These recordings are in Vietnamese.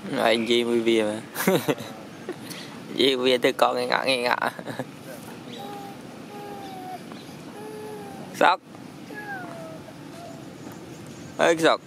anh gì mới về mà gì về tôi con nghe ngạ sóc ơi sóc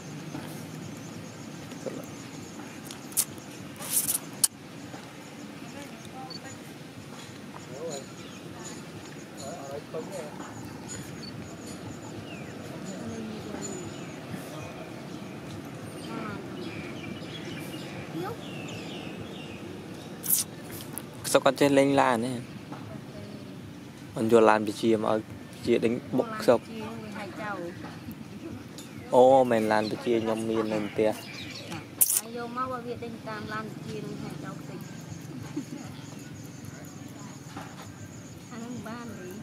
sóc con trên lên lan này còn vô lan bị chia mà chia đánh bốc sóc ô mình lan bị chia nhom miên lên tia vô mau vào việc đánh tam lan chia luôn hai cháu tình ăn ban đấy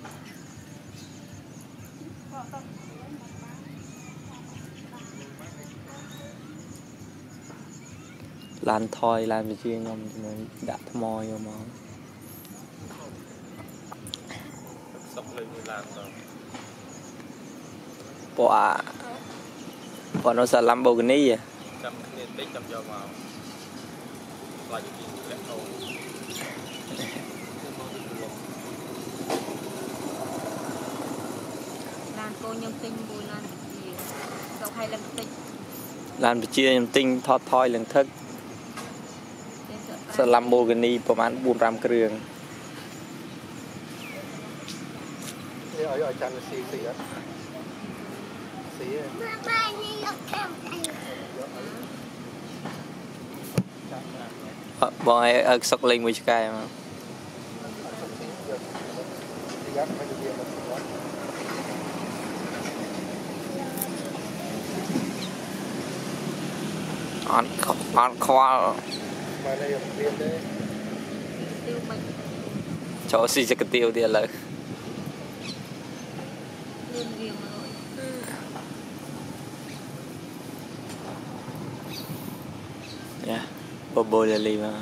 lan thoi lan bị chia nhom đã mò vô mà bỏ nó sẽ làm bầu cái này chăm nên tích chăm cho vào lại cái gì lẹt thôi lan cô nhom tinh bùi lan gì đâu hay làm tinh lan bị chia nhom tinh thọt thoi lần thức sẽ làm bầu cái nàyประมาณ 4-5 เครื่อง ở chân là xì xì á xì bọn ấy ở sọc lên một cái mà ăn khoa cho xì cái tiêu đi lại yeah bồ là li mà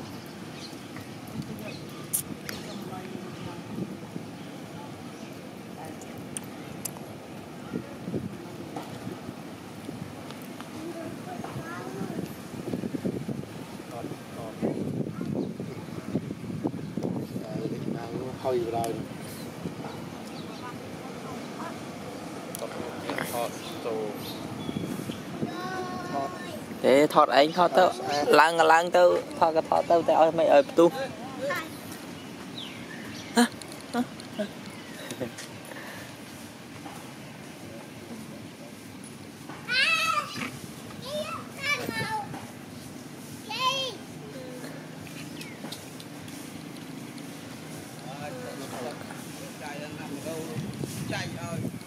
hơi rồi thế thọt anh thọt tao lăng tao thọt cái thọt tao tao mày ở tu chạy ơi